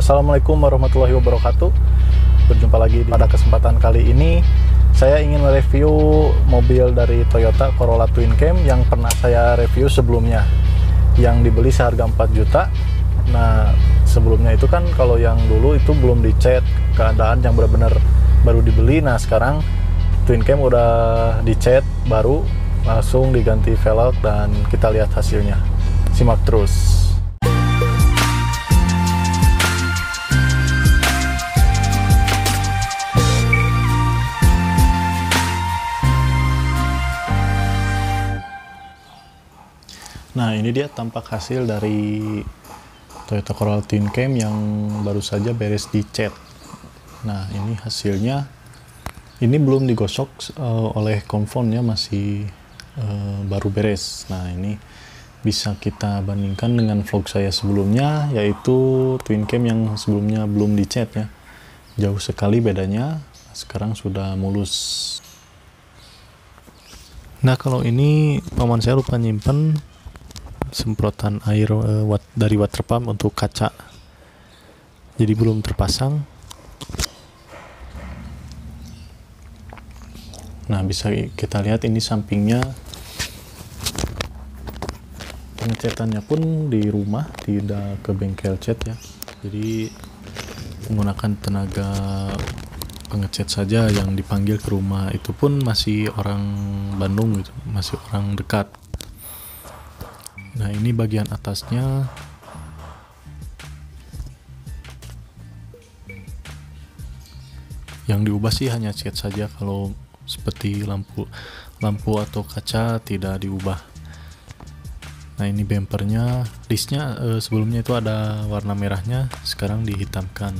Assalamualaikum warahmatullahi wabarakatuh. Berjumpa lagi pada kesempatan kali ini. Saya ingin mereview mobil dari Toyota Corolla Twin Cam yang pernah saya review sebelumnya, yang dibeli seharga 4 juta. Nah, sebelumnya itu kan kalau yang dulu itu belum dicat, keadaan yang benar-benar baru dibeli. Nah, sekarang Twin Cam udah dicat baru, langsung diganti velg, dan kita lihat hasilnya. Simak terus. Nah, ini dia tampak hasil dari Toyota Corolla Twin Cam yang baru saja beres dicat. Nah, ini hasilnya. Ini belum digosok oleh konfonnya, masih baru beres. Nah, ini bisa kita bandingkan dengan vlog saya sebelumnya, yaitu Twin Cam yang sebelumnya belum dicat ya. Jauh sekali bedanya, sekarang sudah mulus. Nah, kalau ini paman saya lupa nyimpen semprotan air dari water pump untuk kaca, jadi belum terpasang. Nah, bisa kita lihat ini sampingnya, pengecatannya pun di rumah, tidak ke bengkel cat ya, jadi menggunakan tenaga pengecat saja, yang dipanggil ke rumah itu pun masih orang Bandung gitu, masih orang dekat. Nah, ini bagian atasnya. Yang diubah sih hanya cat saja, kalau seperti lampu atau kaca tidak diubah. Nah, ini bumpernya, discnya sebelumnya itu ada warna merahnya, sekarang dihitamkan.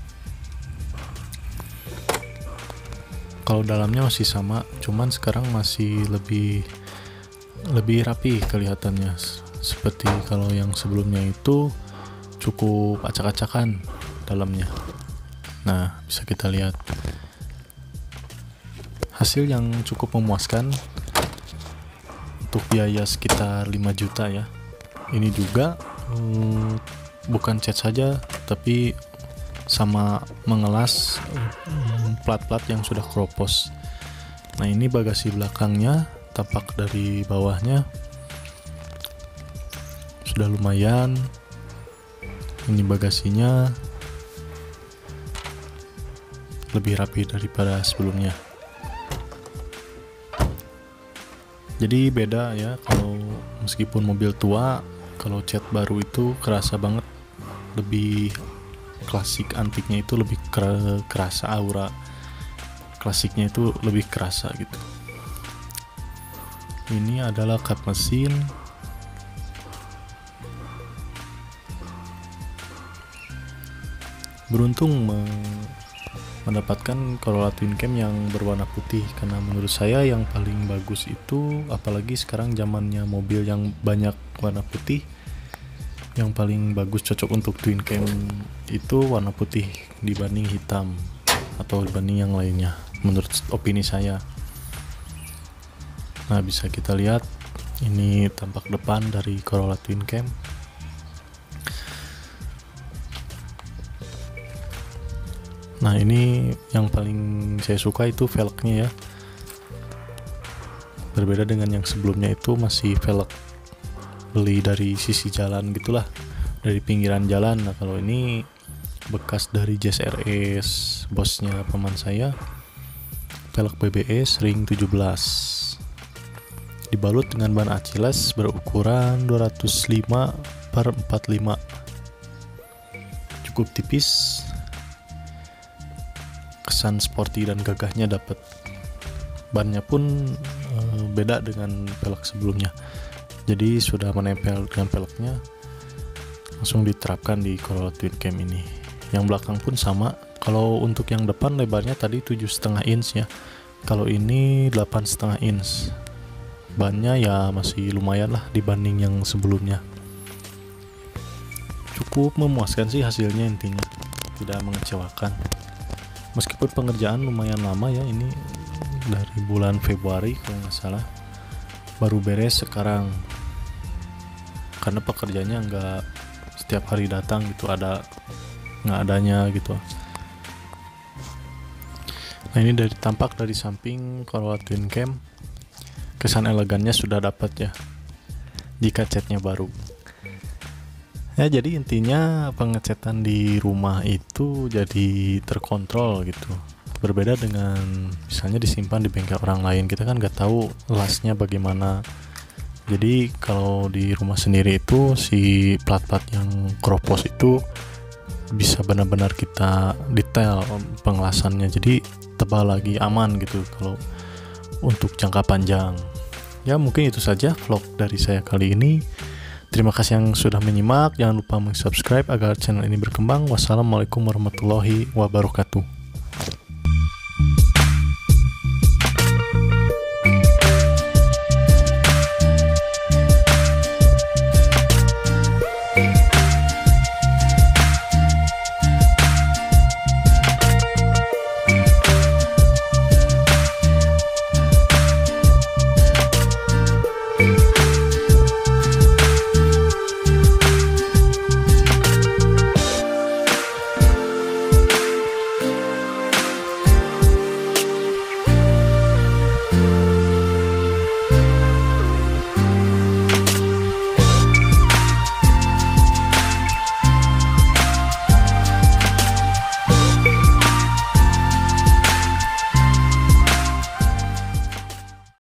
Kalau dalamnya masih sama, cuman sekarang masih lebih rapi kelihatannya. Seperti kalau yang sebelumnya itu cukup acak-acakan dalamnya. Nah, bisa kita lihat hasil yang cukup memuaskan untuk biaya sekitar 5 juta ya. Ini juga bukan cat saja, tapi sama mengelas plat-plat yang sudah kropos. Nah, ini bagasi belakangnya, tampak dari bawahnya sudah lumayan. Ini bagasinya lebih rapi daripada sebelumnya, jadi beda ya. Kalau meskipun mobil tua, kalau cat baru itu kerasa banget, lebih klasik, antiknya itu lebih kerasa, aura klasiknya itu lebih kerasa gitu. Ini adalah kap mesin. Beruntung mendapatkan Corolla Twin Cam yang berwarna putih, karena menurut saya yang paling bagus itu, apalagi sekarang zamannya mobil yang banyak warna putih, yang paling bagus cocok untuk Twin Cam itu warna putih dibanding hitam atau dibanding yang lainnya, menurut opini saya. Nah, bisa kita lihat ini tampak depan dari Corolla Twin Cam. Nah, ini yang paling saya suka itu velgnya ya. Berbeda dengan yang sebelumnya, itu masih velg beli dari sisi jalan gitulah, dari pinggiran jalan. Nah, kalau ini bekas dari Jazz RS, bosnya paman saya, velg BBS ring 17, dibalut dengan ban Achilles berukuran 205/45, cukup tipis. Kesan sporty dan gagahnya dapat. Bannya pun beda dengan velg sebelumnya, jadi sudah menempel dengan velgnya, langsung diterapkan di Corolla Twin Cam ini. Yang belakang pun sama. Kalau untuk yang depan lebarnya tadi 7,5 inch ya, kalau ini 8,5 inch. Bannya ya masih lumayan lah dibanding yang sebelumnya. Cukup memuaskan sih hasilnya, intinya tidak mengecewakan. Meskipun pengerjaan lumayan lama ya, ini dari bulan Februari kalau nggak salah, baru beres sekarang. Karena pekerjaannya nggak setiap hari datang gitu, ada nggak adanya gitu. Nah ini dari tampak dari samping Corolla Twin Cam, kesan elegannya sudah dapat ya jika catnya baru. Ya jadi intinya pengecatan di rumah itu jadi terkontrol gitu. Berbeda dengan misalnya disimpan di bengkel orang lain, kita kan nggak tahu lasnya bagaimana. Jadi kalau di rumah sendiri itu si plat-plat yang kropos itu bisa benar-benar kita detail pengelasannya, jadi tebal lagi, aman gitu kalau untuk jangka panjang. Ya mungkin itu saja vlog dari saya kali ini. Terima kasih yang sudah menyimak. Jangan lupa subscribe agar channel ini berkembang. Wassalamualaikum warahmatullahi wabarakatuh.